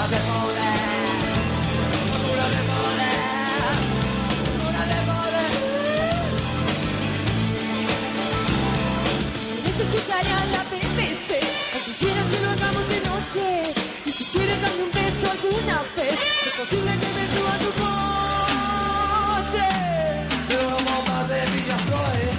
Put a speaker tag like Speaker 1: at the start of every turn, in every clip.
Speaker 1: de poder, locura de poder, locura de poder.
Speaker 2: Te escucharía la BBC, o quisiera que lo hagamos de noche. Y si quieres darme un beso alguna vez, es posible que me suba tu coche.
Speaker 1: Pero vamos más de Villaflores.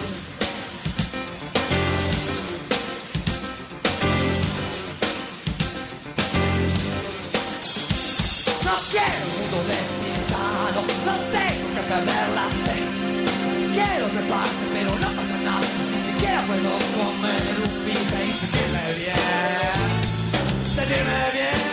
Speaker 1: No quiero un mundo deslizado, no tengo que perder la fe. Quiero treparte, pero no pasa nada. Ni siquiera puedo comer un pibe y sentirme bien. Sentirme bien.